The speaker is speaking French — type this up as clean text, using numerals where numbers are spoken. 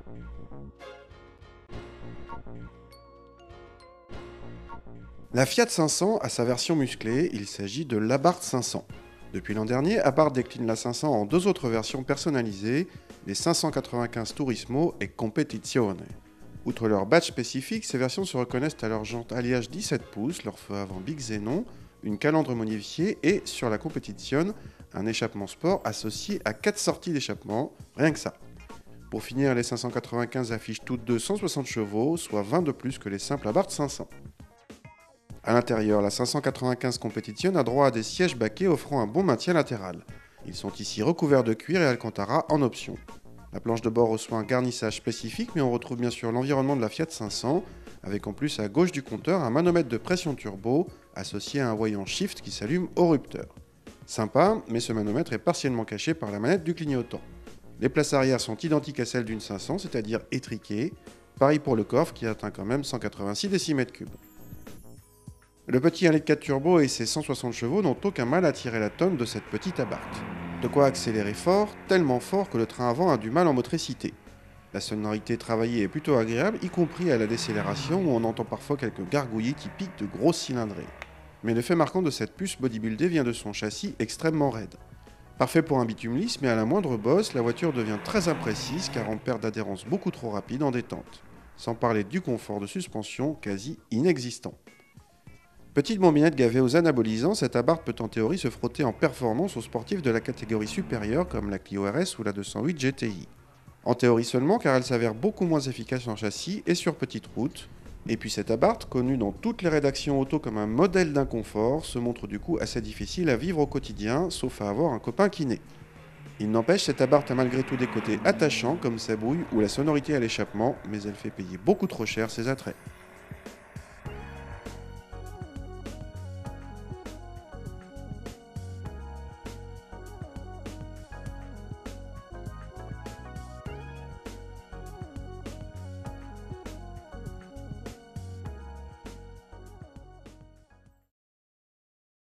La Fiat 500 a sa version musclée, il s'agit de l'Abarth 500. Depuis l'an dernier, Abarth décline la 500 en deux autres versions personnalisées, les 595 Turismo et Competizione. Outre leur badge spécifique, ces versions se reconnaissent à leurs jantes alliage 17 pouces, leur feu avant Big Xenon, une calandre modifiée et, sur la Competizione, un échappement sport associé à 4 sorties d'échappement, rien que ça. Pour finir, les 595 affichent toutes deux 160 chevaux, soit 20 de plus que les simples Abarth 500. À l'intérieur, la 595 Competition a droit à des sièges baquets offrant un bon maintien latéral. Ils sont ici recouverts de cuir et alcantara en option. La planche de bord reçoit un garnissage spécifique, mais on retrouve bien sûr l'environnement de la Fiat 500, avec en plus à gauche du compteur un manomètre de pression turbo associé à un voyant shift qui s'allume au rupteur. Sympa, mais ce manomètre est partiellement caché par la manette du clignotant. Les places arrière sont identiques à celles d'une 500, c'est-à-dire étriquées. Pareil pour le coffre qui atteint quand même 186 décimètres cubes. Le petit 1.4 turbo et ses 160 chevaux n'ont aucun mal à tirer la tonne de cette petite Abarth. De quoi accélérer fort, tellement fort que le train avant a du mal en motricité. La sonorité travaillée est plutôt agréable, y compris à la décélération où on entend parfois quelques gargouillis qui piquent de grosses cylindrées. Mais l'effet marquant de cette puce bodybuildée vient de son châssis extrêmement raide. Parfait pour un bitume lisse, mais à la moindre bosse, la voiture devient très imprécise car on perd d'adhérence beaucoup trop rapide en détente. Sans parler du confort de suspension quasi inexistant. Petite bombinette gavée aux anabolisants, cette Abarth peut en théorie se frotter en performance aux sportifs de la catégorie supérieure comme la Clio RS ou la 208 GTI. En théorie seulement car elle s'avère beaucoup moins efficace en châssis et sur petite route. Et puis cette Abarth, connue dans toutes les rédactions auto comme un modèle d'inconfort, se montre du coup assez difficile à vivre au quotidien, sauf à avoir un copain kiné. Il n'empêche, cette Abarth a malgré tout des côtés attachants comme sa bouille ou la sonorité à l'échappement, mais elle fait payer beaucoup trop cher ses attraits.